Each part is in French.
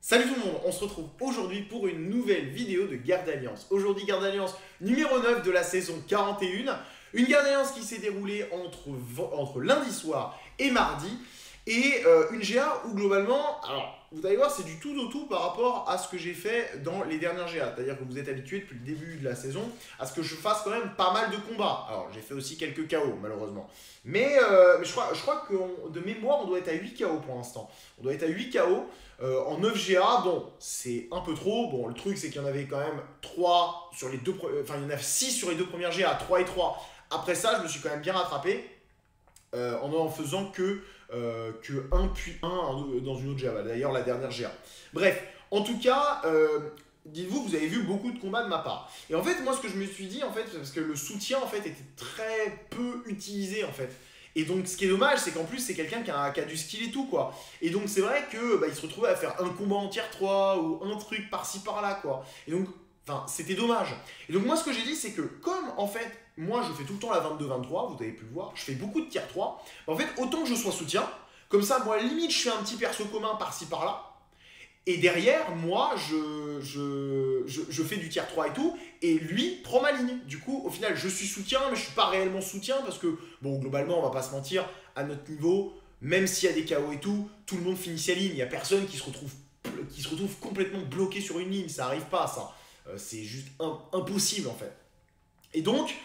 Salut tout le monde, on se retrouve aujourd'hui pour une nouvelle vidéo de Guerre d'Alliance. Aujourd'hui, Guerre d'Alliance numéro 9 de la saison 41. Une Guerre d'Alliance qui s'est déroulée entre lundi soir et mardi. Et une GA où globalement, alors vous allez voir, c'est du tout au tout par rapport à ce que j'ai fait dans les dernières GA. C'est-à-dire que vous êtes habitués depuis le début de la saison à ce que je fasse quand même pas mal de combats. Alors j'ai fait aussi quelques KO malheureusement. Mais je crois que de mémoire, on doit être à 8 KO pour l'instant. On doit être à 8 KO. En 9 GA, bon, c'est un peu trop. Bon, le truc, c'est qu'il y en avait quand même 3 sur les deux... Enfin, il y en a 6 sur les deux premières GA, 3 et 3. Après ça, je me suis quand même bien rattrapé en faisant que 1 puis 1 dans une autre GA. D'ailleurs, la dernière GA. Bref, en tout cas... dites-vous, vous avez vu beaucoup de combats de ma part. Et en fait, moi, ce que je me suis dit, en fait, parce que le soutien, en fait, était très peu utilisé, en fait. Et donc, ce qui est dommage, c'est qu'en plus, c'est quelqu'un qui a du skill et tout, quoi. Et donc, c'est vrai que il se retrouvait à faire un combat en tier 3 ou un truc par-ci, par-là, quoi. Et donc, enfin, c'était dommage. Et donc, moi, ce que j'ai dit, c'est que comme, en fait, moi, je fais tout le temps la 22-23, vous avez pu le voir, je fais beaucoup de tier 3, en fait, autant que je sois soutien, comme ça, moi, limite, je fais un petit perso commun par-ci, par-là. Et derrière, moi, je fais du tier 3 et tout, et lui prend ma ligne. Du coup, au final, je suis soutien, mais je suis pas réellement soutien, parce que, bon, globalement, on va pas se mentir, à notre niveau, même s'il y a des KO et tout le monde finit sa ligne. Il y a personne qui se retrouve complètement bloqué sur une ligne. Ça arrive pas, ça. C'est juste impossible, en fait. Et donc,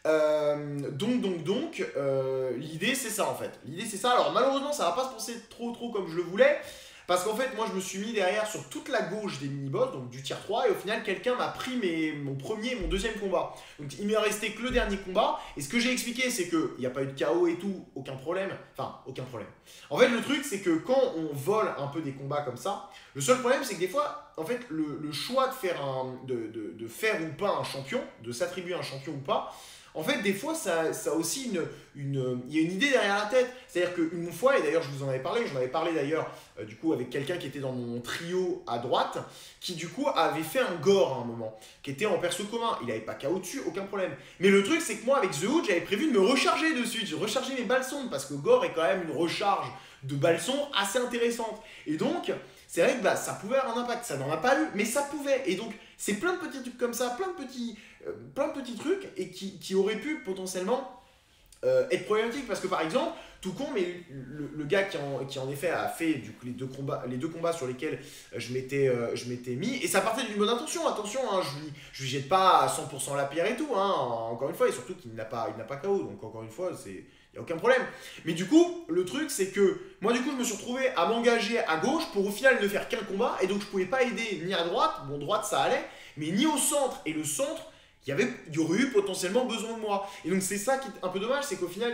l'idée, c'est ça, en fait. L'idée, c'est ça. Alors, malheureusement, ça va pas se passer trop comme je le voulais. Parce qu'en fait, moi, je me suis mis derrière sur toute la gauche des mini-boss, donc du tier 3, et au final, quelqu'un m'a pris mon premier et mon deuxième combat. Donc, il m'est resté que le dernier combat, et ce que j'ai expliqué, c'est qu'il n'y a pas eu de KO et tout, aucun problème. Enfin, aucun problème. En fait, le truc, c'est que quand on vole un peu des combats comme ça, le seul problème, c'est que des fois, en fait, le choix de faire, de faire ou pas un champion, de s'attribuer un champion ou pas, en fait, des fois, ça a aussi il y a une idée derrière la tête. C'est-à-dire qu'une fois, et d'ailleurs, je vous en avais parlé, j'en avais parlé d'ailleurs, du coup, avec quelqu'un qui était dans mon trio à droite, qui, du coup, avait fait un gore à un moment, qui était en perso commun. Il n'avait pas KO dessus, aucun problème. Mais le truc, c'est que moi, avec The Hood, j'avais prévu de me recharger dessus. J'ai rechargé mes balsons, parce que gore est quand même une recharge de balsons assez intéressante. Et donc, c'est vrai que bah, ça pouvait avoir un impact. Ça n'en a pas eu, mais ça pouvait. Et donc, c'est plein de petits trucs comme ça, plein de petits trucs et qui auraient pu potentiellement être problématiques. Parce que par exemple, tout con, mais le gars qui en effet a fait du coup, les deux combats sur lesquels je m'étais mis, et ça partait d'une bonne intention, attention, hein, je lui jette pas à 100% la pierre et tout, hein, encore une fois, et surtout qu'il n'a pas KO, donc encore une fois, il n'y a aucun problème. Mais du coup, le truc, c'est que moi, du coup, je me suis retrouvé à m'engager à gauche pour au final ne faire qu'un combat, et donc je pouvais pas aider ni à droite, bon, droite ça allait, mais ni au centre, et le centre, il y aurait eu potentiellement besoin de moi. Et donc c'est ça qui est un peu dommage, c'est qu'au final,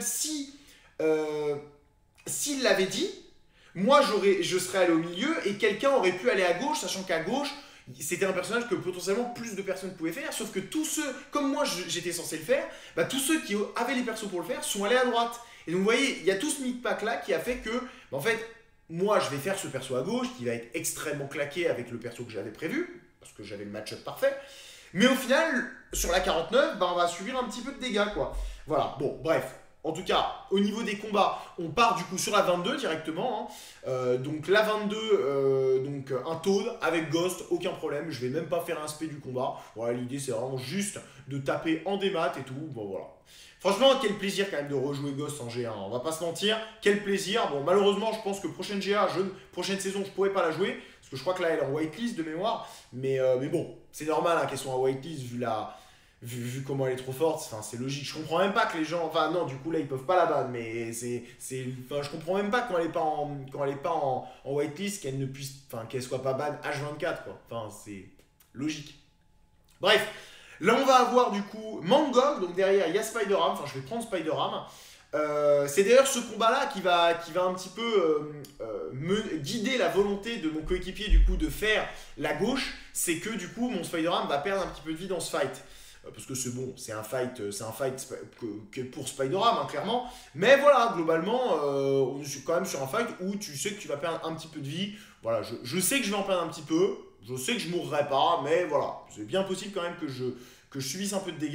s'il l'avait dit, moi je serais allé au milieu et quelqu'un aurait pu aller à gauche, sachant qu'à gauche, c'était un personnage que potentiellement plus de personnes pouvaient faire, sauf que tous ceux, comme moi j'étais censé le faire, bah, tous ceux qui avaient les persos pour le faire sont allés à droite. Et donc vous voyez, il y a tout ce mid-pack là qui a fait que, bah, en fait, moi je vais faire ce perso à gauche qui va être extrêmement claqué avec le perso que j'avais prévu, parce que j'avais le match-up parfait. Mais au final, sur la 49, bah, on va subir un petit peu de dégâts, quoi. Voilà, bon, bref. En tout cas, au niveau des combats, on part du coup sur la 22 directement. Hein. Donc la 22, donc un Toad avec Ghost, aucun problème. Je vais même pas faire un spé du combat. Voilà, l'idée c'est vraiment juste de taper en démat et tout. Bon voilà. Franchement, quel plaisir quand même de rejouer Ghost en G1. On va pas se mentir, quel plaisir. Bon, malheureusement, je pense que prochaine GA, prochaine saison, je pourrais pas la jouer. Parce que je crois que là, elle est en whitelist de mémoire. Mais bon, c'est normal hein, qu'elle soit en whitelist vu comment elle est trop forte, enfin, c'est logique. Je comprends même pas que les gens. Enfin, non, du coup, là, ils peuvent pas la ban, mais enfin, je comprends même pas quand elle est pas en whitelist qu'elle ne puisse. Enfin, qu'elle soit pas ban H24, quoi. Enfin, c'est logique. Bref, là, on va avoir du coup Mangog, donc derrière, il y a Spider-Ham. Enfin, je vais prendre Spider-Ham. C'est d'ailleurs ce combat-là qui va un petit peu me guider la volonté de mon coéquipier du coup de faire la gauche. C'est que du coup, mon Spider-Ham va perdre un petit peu de vie dans ce fight. Parce que c'est bon, c'est un fight pour Spider-Ham, hein, clairement. Mais voilà, globalement, on est quand même sur un fight où tu sais que tu vas perdre un petit peu de vie. Voilà, je sais que je vais en perdre un petit peu. Je sais que je mourrai pas, mais voilà. C'est bien possible quand même que je subisse un peu de dégâts.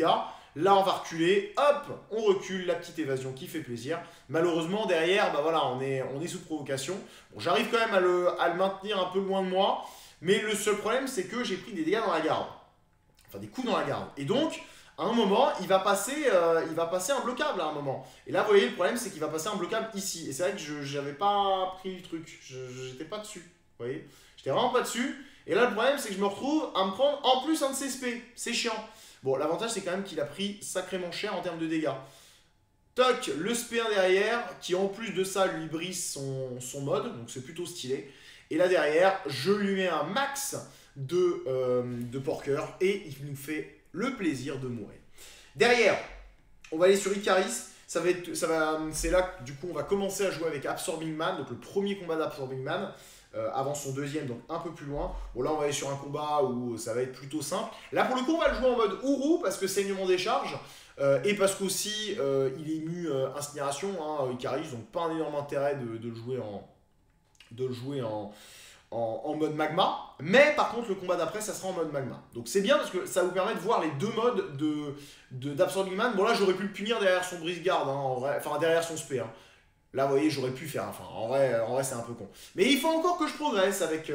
Là, on va reculer, hop, on recule, la petite évasion qui fait plaisir. Malheureusement, derrière, bah voilà, on est sous provocation. Bon, j'arrive quand même à le maintenir un peu loin de moi, mais le seul problème, c'est que j'ai pris des dégâts dans la garde. Enfin, des coups dans la garde. Et donc, à un moment, il va passer imbloquable à un moment. Et là, vous voyez, le problème, c'est qu'il va passer imbloquable ici. Et c'est vrai que je n'avais pas pris le truc. J'étais pas dessus. Vous voyez, j'étais vraiment pas dessus. Et là, le problème, c'est que je me retrouve à me prendre en plus un de ses SP. C'est chiant. Bon, l'avantage, c'est quand même qu'il a pris sacrément cher en termes de dégâts. Toc, le SP1 derrière, qui en plus de ça, lui brise son mode. Donc, c'est plutôt stylé. Et là, derrière, je lui mets un max de porker. Et il nous fait le plaisir de mourir. Derrière, on va aller sur Icaris. C'est là que du coup on va commencer à jouer avec Absorbing Man, donc le premier combat d'Absorbing Man, avant son deuxième, donc un peu plus loin. Bon là on va aller sur un combat où ça va être plutôt simple. Là pour le coup on va le jouer en mode Ourou parce que saignement des charges, et parce qu'aussi il est mu incinération, hein, Icaris, donc pas un énorme intérêt de le jouer en mode magma, mais par contre le combat d'après ça sera en mode magma. Donc c'est bien parce que ça vous permet de voir les deux modes d'Absorbing Man. Bon là j'aurais pu le punir derrière son brise-garde, hein, en vrai, enfin derrière son spé. Hein. Là vous voyez j'aurais pu faire, enfin en vrai c'est un peu con. Mais il faut encore que je progresse avec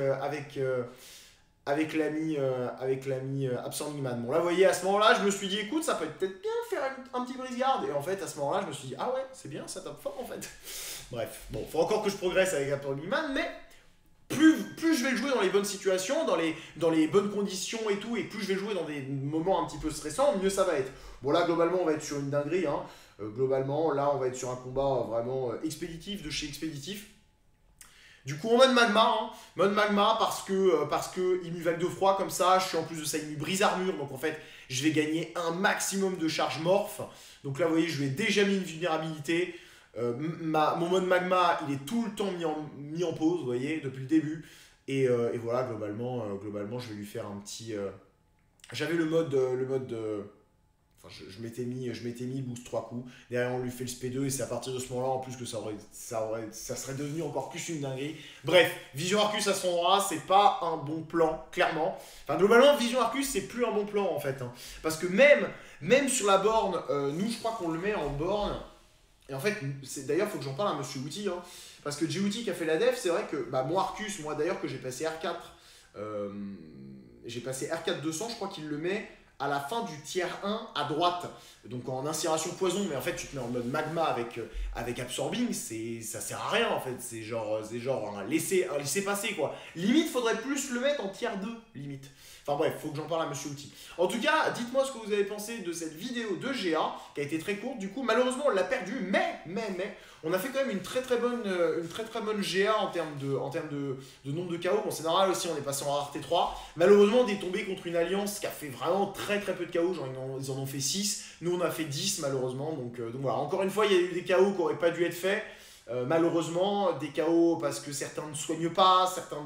l'ami Absorbing Man. Bon là vous voyez à ce moment-là je me suis dit écoute ça peut être peut-être bien de faire un petit brise-garde. Et en fait à ce moment-là je me suis dit ah ouais c'est bien ça tape fort en fait. Bref, bon faut encore que je progresse avec Absorbing Man, mais plus je vais le jouer dans les bonnes situations, dans les bonnes conditions et tout, et plus je vais le jouer dans des moments un petit peu stressants, mieux ça va être. Bon là globalement on va être sur une dinguerie, hein. Globalement là on va être sur un combat vraiment expéditif de chez Expéditif. Du coup en mode magma, hein. Mode magma parce que il m'y valent de froid comme ça, je suis en plus de ça il m'y brise armure, donc en fait je vais gagner un maximum de charge morph. Donc là vous voyez je lui ai déjà mis une vulnérabilité. Mon mode magma il est tout le temps mis en pause, vous voyez, depuis le début. Et voilà, globalement je vais lui faire un petit. J'avais le mode. Enfin, je m'étais mis boost 3 coups. Derrière, on lui fait le SP2 et c'est à partir de ce moment-là en plus que ça serait devenu encore plus une dinguerie. Bref, Vision Arcus à son endroit, c'est pas un bon plan, clairement. Enfin, globalement, Vision Arcus, c'est plus un bon plan en fait. Hein. Parce que même sur la borne, nous, je crois qu'on le met en borne. Et en fait, d'ailleurs, il faut que j'en parle à Monsieur Outi, hein, parce que J-Outi qui a fait la def, c'est vrai que moi, Arcus, moi d'ailleurs, que j'ai passé R4, j'ai passé R4 200, je crois qu'il le met à la fin du tiers 1 à droite, donc en incinération poison, mais en fait, tu te mets en mode magma avec Absorbing, ça sert à rien en fait, c'est genre un laisser passer quoi. Limite, faudrait plus le mettre en tiers 2, limite. Enfin bref, faut que j'en parle à Monsieur Outi. En tout cas, dites-moi ce que vous avez pensé de cette vidéo de GA, qui a été très courte. Du coup, malheureusement, on l'a perdu, mais, on a fait quand même une très très bonne GA en termes de nombre de KO. Bon, c'est normal aussi, on est passé en rareté 3. Malheureusement, on est tombé contre une alliance qui a fait vraiment très très peu de KO. Genre, ils en ont fait 6. Nous, on a fait 10 malheureusement. Donc voilà, encore une fois, il y a eu des KO qui n'auraient pas dû être faits. Malheureusement, des KO parce que certains ne soignent pas, certains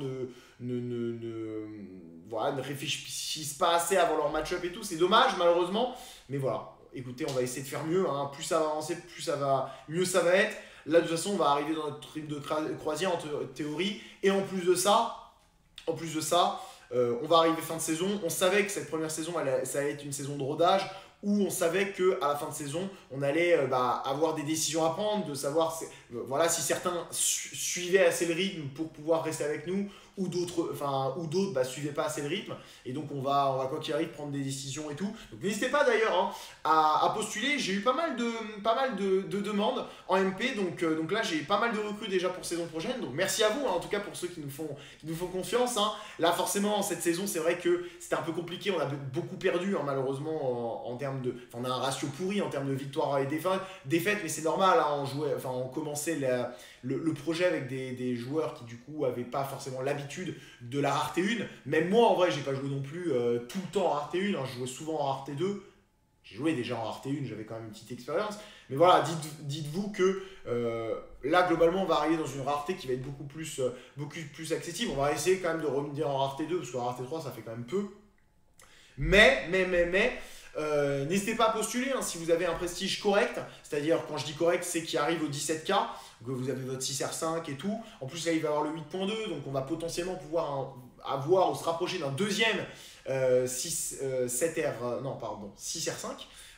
ne réfléchissent pas assez avant leur match-up et tout, c'est dommage malheureusement, mais voilà, écoutez, on va essayer de faire mieux, hein. Plus ça va avancer, mieux ça va être. Là de toute façon on va arriver dans notre trip de croisière en théorie, et en plus de ça, on va arriver fin de saison. On savait que cette première saison ça allait être une saison de rodage, où on savait qu'à la fin de saison, on allait avoir des décisions à prendre, de savoir si certains suivaient assez le rythme pour pouvoir rester avec nous, ou d'autres suivaient pas assez le rythme, et donc on va quoi qu'il arrive prendre des décisions et tout. Donc n'hésitez pas d'ailleurs, hein, à postuler. J'ai eu pas mal de demandes en MP, donc là j'ai pas mal de recrues déjà pour saison prochaine, donc merci à vous, hein, en tout cas pour ceux qui nous font confiance, hein. Là forcément cette saison c'est vrai que c'était un peu compliqué, on a beaucoup perdu, hein, malheureusement en termes de, on a un ratio pourri en termes de victoires et défaites, mais c'est normal, hein, on commençait le projet avec des joueurs qui du coup avaient pas forcément l'habitude de la rareté 1. Même moi en vrai j'ai pas joué non plus tout le temps en rareté 1, hein, je jouais souvent en rareté 2. J'ai joué déjà en rareté 1, j'avais quand même une petite expérience. Mais voilà, dites-vous que là globalement on va arriver dans une rareté qui va être beaucoup plus accessible. On va essayer quand même de revenir en rareté 2 parce qu'en rareté 3 ça fait quand même peu. Mais n'hésitez pas à postuler, hein, si vous avez un prestige correct, c'est-à-dire quand je dis correct c'est qu'il arrive au 17K, que vous avez votre 6R5 et tout. En plus là il va avoir le 8.2, donc on va potentiellement pouvoir se rapprocher d'un deuxième 6R5.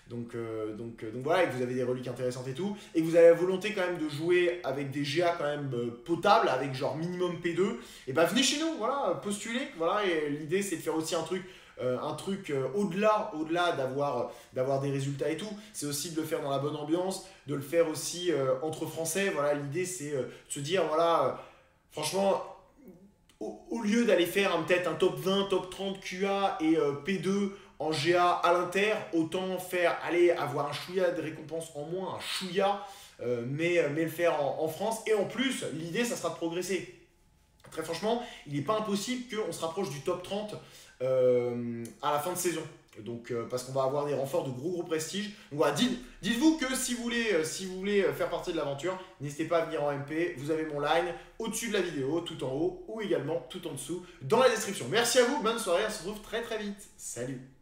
Donc voilà, et que vous avez des reliques intéressantes et tout, et que vous avez la volonté quand même de jouer avec des GA quand même potables, avec genre minimum P2, et bah venez chez nous, voilà, postulez, voilà, et l'idée c'est de faire aussi un truc au-delà d'avoir des résultats et tout, c'est aussi de le faire dans la bonne ambiance, de le faire aussi entre Français, voilà, l'idée c'est de se dire, voilà, franchement, au lieu d'aller faire peut-être un top 20, top 30 QA et P2 en GA à l'inter, autant faire, aller avoir un chouïa de récompense en moins, un chouïa, mais le faire en France, et en plus, l'idée ça sera de progresser. Très franchement, il n'est pas impossible qu'on se rapproche du top 30 à la fin de saison. Donc, parce qu'on va avoir des renforts de gros prestige. Donc voilà, dites-vous que si vous voulez faire partie de l'aventure, n'hésitez pas à venir en MP. Vous avez mon line au-dessus de la vidéo, tout en haut, ou également tout en dessous, dans la description. Merci à vous, bonne soirée, on se retrouve très très vite. Salut!